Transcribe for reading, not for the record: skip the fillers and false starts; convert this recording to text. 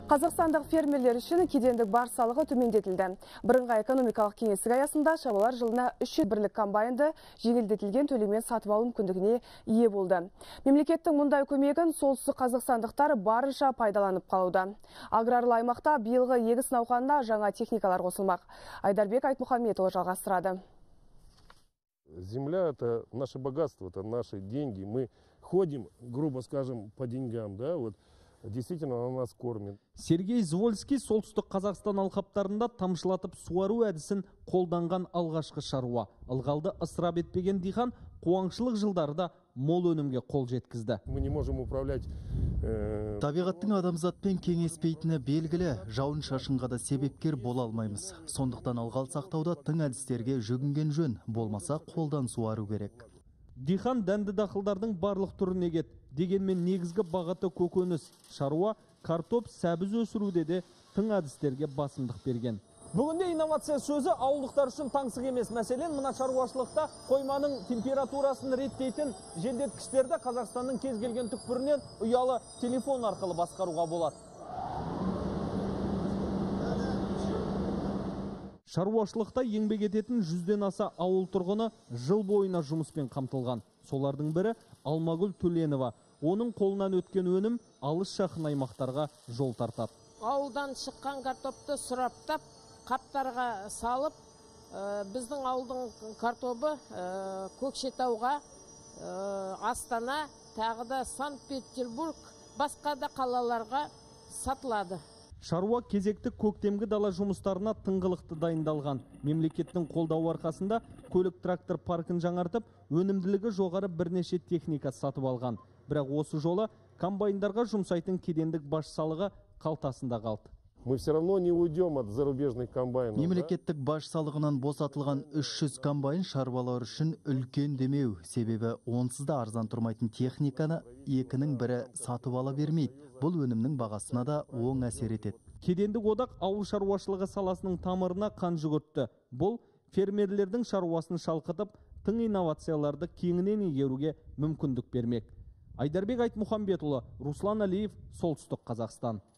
Қазақстандық фермерлер үшін кедендік баж салығы төмендетілді. Бірыңғай экономикалық кеңестік аясында шаруалар жылына 300 бірлік комбайнды жеңілдетілген төлеммен сатып алу мүмкіндігіне ие болды. Мемлекеттің мұндай көмегін солтүстік қазақстандықтар барынша пайдаланып қалуда. Аграрлы аймақта биылғы егіс науқанына жаңа техникалар қосылмақ. Айдарбек Айтмұхамбетұлы жалғастырады. Земля – это наше богатство, это наши деньги. Мы ходим, грубо скажем, по деньгам, да, вот. Действительно, она нас кормит. Сергей Звольский солтүстік Қазақстан алқаптарында тамшылатып суару әдісін қолданған алғашқы шаруа. Ылғалды ысырап етпеген диқан қуаңшылық жылдарда мол өнімге қол жеткізді. Мы не можем управлять. Табиғаттың адамзатпен кеңеспейтіні белгілі, жауын шашынға да себепкер бола алмаймыз. Сондықтан ылғал сақтауда тың әдістерге жүгінген жөн, болмаса қолдан суару керек. Диқан дәнді дақылдардың барлық түрін егеді. Дегенмен негізгі бағыты көкөніс. Шаруа картоп, сәбіз өсіруде де тың әдістерге басымдық берген. Бүгінде инновация сөзі ауылдықтар үшін таңсық емес. Мәселен, мына шаруашылықта қойманың температурасын реттейтін желдеткіштерді Қазақстанның кез келген түкпірінен ұялы телефон арқылы басқаруға болады. Шаруашылықта еңбек ететін 100-ден аса ауыл тұрғыны жыл бойына жұмыспен қамтылған. Солардың бірі Алмагүл Төленова. Оның қолынан өткен өнім алыс жақын аймақтарға жол тартады. Ауылдан шыққан картопты сұраптап, қаптарға салып, біздің ауылдың картобы Көкшетауға, Астана, тағы да Санкт-Петербург, басқа да қалаларға сатылады. Шаруа кезекті көктемгі дала жұмыстарына тыңғылықты дайындалған. Мемлекеттің қолдауы арқасында көлік трактор паркін жаңартып, өнімділігі жоғары бірнеше техника сатып алған. Бірақ осы жолы комбайндарға жұмсайтын кедендік баж салығы қалтасында қалды. Мы все равно не уйдем от зарубежных комбайнов. Мемлекеттік баж салығынан босатылған 300 комбайн шаруалар үшін үлкен демеу. Себебі онсыз да арзан тұрмайтын техниканы екінің бірі сатып ала бермейді. Бұл өнімнің бағасына да оң әсер етеді. Кедендік одақ ауыл шаруашылығы саласының тамырына қан жүгіртті. Бұл фермерлердің шаруасын шалқытып, тың инновацияларды кеңінен игеруге мүмкіндік бермек. Айдарбек Айтмұхамбетұлы, Руслан Алиев, Солтүстік Қазақстан.